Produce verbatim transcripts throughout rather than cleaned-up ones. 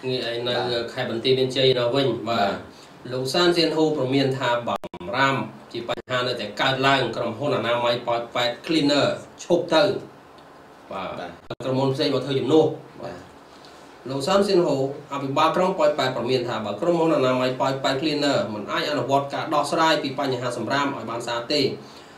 Nghe nơi khai bản tin bên chơi nó vinh và lục san trên hồ pro miền thà bẩm ram chỉ phải hà nơi tại cao lang cầm hôn là nam máy phải phải cleaner chụp từ và cầm môn xây vào thời điểm nô lục san trên hồ à bị ba trong phải phải pro miền thà bảo cầm hôn là nam máy phải phải cleaner mình ai ăn vót cả đo sai bị phải nhà hà sầm ram ở bàn sa tê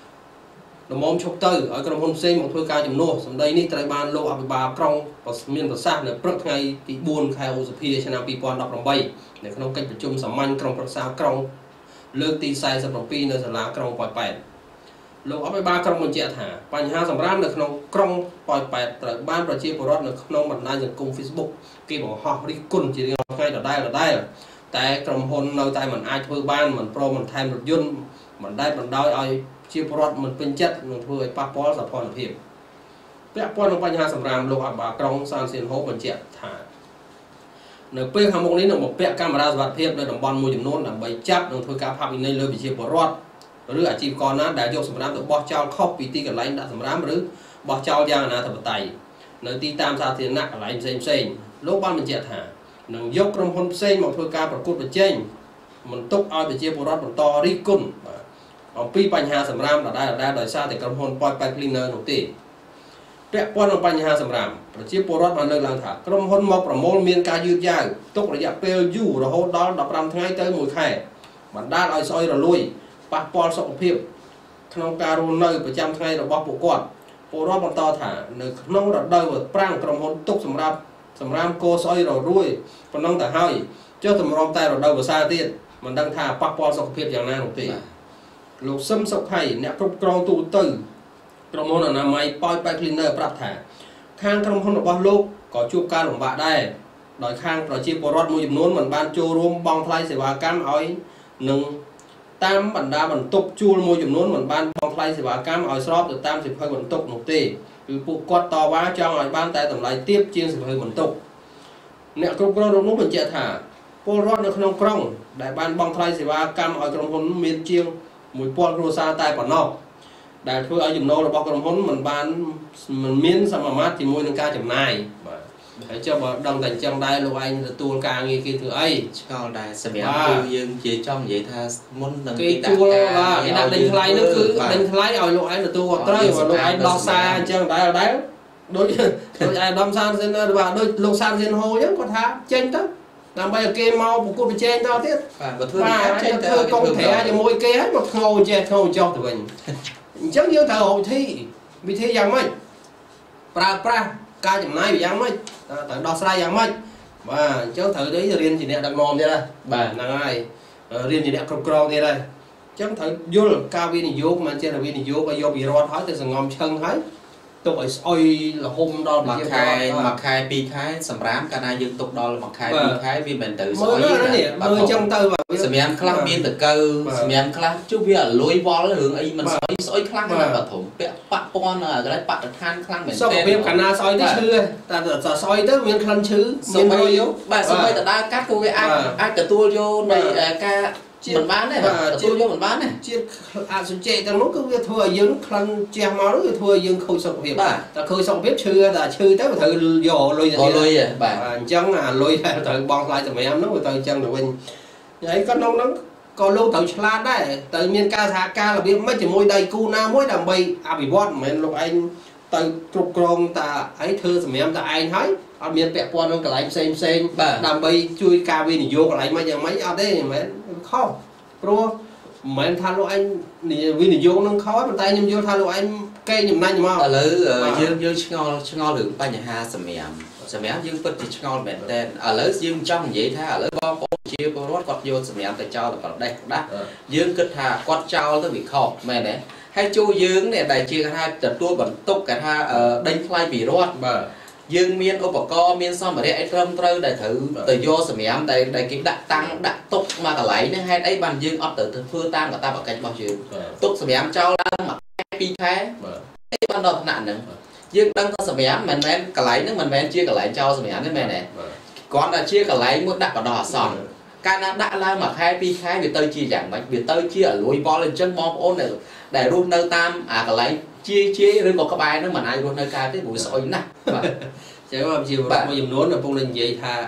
nó mong chụp từ ở cầm hôn xây một thôi cao điểm nô sầm đây ní tại bàn lô à bị ba trong và miền bờ sát này rất ngay bị buồn khai ô phi cho nam bị quan đọc đồng bay để không cáchประชุมสามัญกรมประชากรเลือกตีไซส์สำหรับปีในสลากรมปล่อยแปดลงเอาไปบ้ากรมมันเจ้าหาปัญหาสำรัมในขนมกรมปล่อยแปดแต่บ้านประชีพรถในขนมบรรดาอย่างกลุ่มเฟซบุ๊กกี่บอกฮอริกุนจีเรียงให้เราได้เราได้แต่กรมพลเราใจมันไอเพื่อบ้านมันโปรมันไทม์รถยนต์มันได้มันได้ไอชีพรถมันเป็นจัดมันเพื่อป้าป้อสัพพอนเพียบเปียป้อนปัญหาสำรัมลงเอาบ้ากรมสานเซียนโฮมันเจ้าหาในเพื่อคำมงนี้หนึ่งบอกเปียการมาราสวัสดิ์เพียบในดำบอลมวยจำนวนหนึ่งใบจับหนึ่งเพื่อการภาพในเรือวิเชียรรอดหรืออาชีพก่อนนั้นได้ยกสมรภูมิบอสเจ้าเข้าปีตีกับไหลดัสมรภูมิหรือบอสเจ้ายางนาธรรมไตในตีตามสาธิตนักไหลเซนเซนโลกบ้านมันเจ็ดหาหนึ่งยกกรมพลเซนมาเพื่อการประกวดประเจนมันตกเอาวิเชียรรอดมันต่อริกุนเอาปีปัญหาสมรภูมิได้ได้โดยซาแต่กรมพลปล่อยไปคลีนเนอร์หนุ่มตีเปียป้อนปัญหาสำรัมประชีพรถมันเลิกลังถากรมพลมประมวลเมียนการยืดยาวตกระยะเปลยู่ระหดดอลดับรำทั้งไงเตยมวยไข่มันได้ลอยซอยระลุยปะปอนสกปรกขนมการุณเนยประจำทั้งไงระบบปกอดปรถมันต่อถาในขนมระเดยปร่างกรมพลตกสำรัมสำรัมโกซอยระลุยปนองแต่ให้เจ้าสำรองแต่ระเดยภาษาเตี้ยมันดังถาปะปอนสกปรกอย่างนั้นหนุ่มตีลูกซ้ำสกไข่เนี่ยกรมกรองตูตื่นกรมพลอนามัยปล่อยไปคลีนเนอร์ปรับถาข้างกรมพลរបស់លោកក៏ជួបការលំបាកដែរដោយខាងប្រជាពលរដ្ឋមួយចំនួនមិនបានចូលរួមបង់ថ្លៃសេវាកម្មឲ្យនឹងតាមបណ្ដាបន្ទប់ជួលមួយចំនួនមិនបានបង់ថ្លៃសេវាកម្មឲ្យស្របទៅតាមសិភៅបន្ទប់នោះទេគឺពួកគាត់តវ៉ាចង់ឲ្យបានតែតម្លៃទាបជាងសិភៅបន្ទប់អ្នកគ្រប់គ្រងនោះបញ្ជាក់ថាពលរដ្ឋនៅក្នុងក្រុងដែលបានបង់ថ្លៃសេវាកម្មឲ្យក្រុមហ៊ុនមានជាងមួយពាន់គ្រួសារតែប៉ុណ្ណោះដែលធ្វើឲ្យចំណូលរបស់ក្រុមហ៊ុនមិនបានមិនមានសមមាត្រជាមួយនឹងការចំណាយបាទហើយចុះបើដឹងតែអញ្ចឹងដែរលោកឯងទទួលការងារគេធ្វើអីឆ្ងល់ដែរសម្រាប់គឺយើងជាចង់និយាយថាមុននឹងគេដាក់ការគេដាក់ដេញថ្លៃនោះគឺដេញថ្លៃឲ្យលោកឯងទទួលគាត់ត្រូវបើលោកឯងដោះសារអញ្ចឹងដែរដែរដូចដូចឯកឧត្តមសានសិនបាទដូចលោកសានសិនហូអញ្ចឹងគាត់ថាចេញទៅដើម្បីឲ្យគេមកប្រកួតប្រជែងតទៀតបាទបើធ្វើចេញទៅធ្វើកុងត្រែជាមួយគេហើយមកធ្ងោចេះធ្ងោចុះទៅវិញអញ្ចឹងយើងត្រូវវិធីវិធីយ៉ាងម៉េចប្រើប្រាស់ការចំណាយយ៉ាងម៉េចត្រូវដោះស្រាយយ៉ាងម៉េចបាទអញ្ចឹងត្រូវទៅរៀនជាអ្នកដឹកនាំទៀតដែរបាទហ្នឹងហើយរៀនជាអ្នកគ្រប់គ្រងទៀតដែរអញ្ចឹងត្រូវយល់ការវិនិយោគមិនចេះតែវិនិយោគឲ្យយកពីរដ្ឋហើយទៅសងំឈឹងហើយទុកឲ្យស្អុយលហុំដល់មួយខែមួយខែពីរខែសម្រាប់កាលណាយើងទុកដល់មួយខែពីរខែវាមិនទៅស្អុយទេមើលអញ្ចឹងទៅសម្រាប់ខ្លះមានតកៅសម្រាប់ខ្លះជួបវាលុយវល់រឿងអីមិនស្អុយស្អុយខ្លះណាបាទធំពាក់ប៉ពន់កន្លែងបរិស្ថានខ្លាំងមែនទេសុខភាពកាលណាស្អុយទៅឈឺតែស្អុយទៅមានក្លិនឈឺមានរយបាទសូម្បីតែដើរកាត់ក៏វាអាចអាចទទួលយកនៃការមិនបានទេទទួលយកមិនបានទេជាតិអសុជិទាំងនោះគឺវាធ្វើឲ្យយើងក្លិនជះមកវាធ្វើឲ្យយើងខូចសុខភាពតែខូចសុខភាពឈឺតែឈឺទៅត្រូវយកលុយទៅលុយបាទអញ្ចឹងអាលុយដែលត្រូវបង់ថ្លៃសម្រាប់នោះវាទៅអញ្ចឹងទៅវិញហើយក៏ក្នុងហ្នឹងក៏លោកត្រូវឆ្លាតដែរទៅមានការសហការរបៀបមិនជាមួយដៃគូណាមួយដើម្បីអភិវឌ្ឍមិនមែនលោកឯងទៅគ្រប់គ្រងតាអីធ្វើសម្រាប់តែឯងហើយអត់មានពាក់ព័ន្ធនឹងកន្លែងផ្សេងផ្សេងដើម្បីជួយការវិនិយោគកន្លែងមិនយ៉ាងម៉េចអត់ទេមិនមែនខុសព្រោះមិនមែនថាលោកឯងវិនិយោគនឹងខុសប៉ុន្តែខ្ញុំយល់ថាលោកឯងកេងចំណាញ់មកឥឡូវយើងយើងឆ្ងល់ឆ្ងល់រឿងបញ្ហាសម្រាប់សម្រាប់យើងពិតជាឆ្ងល់មែនតើឥឡូវយើងចង់និយាយថាឥឡូវបងប្អូនជាពលរដ្ឋគាត់យកសម្រាប់ទៅចោលទៅប្រទេសដាស់យើងគិតថាគាត់ចោលទៅវាខុសមែនទេហើយចូលយើងនេះដែលជាថាទទួលបន្ទុកគេថាដេញថ្លៃពីរដ្ឋបាទយើងមានឧបករណ៍មានសម្ភារៈអីត្រឹមត្រូវដែលត្រូវទៅយកសម្រាប់តែដែលគេដាក់តាំងដាក់ទុកមកកន្លែងនេះហេតុអីបានយើងអត់ទៅធ្វើតាមកាតព្វកិច្ចរបស់យើងទុកសម្រាប់ចោលឡើងមួយខែពីរខែអីបានដល់ថ្នាក់ហ្នឹងយើងដឹងថាសម្រាប់មិនមែនកន្លែងហ្នឹងមិនមែនជាកន្លែងចោលសម្រាប់ទេមែនទេគាត់តែជាកន្លែងមួយដាក់បដោះអាសន្នកាលណាដាក់ឡើងមួយខែពីរខែវាទៅជាយ៉ាងម៉េចវាទៅជាអលួយវល់អញ្ចឹងបងប្អូនដែលរស់នៅតាមអាកន្លែងជាជាឬក៏ក្បែរហ្នឹងមិនអាចរស់នៅកើតទេព្រោះស្អុយណាស់បាទចឹងមកជារដ្ឋមួយចំនួនកំពុងតែនិយាយថា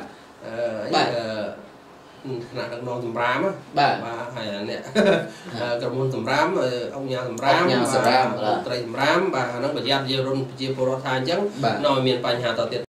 ขนาดนักนอนสำรามมาให้เนี่ยกระมวลสำรามông nhàสำรามไตรสำรามบานักประหยัดเยอะรุ่นเจียโปรทานจังนอนเมียนปัญหาต่อเตีย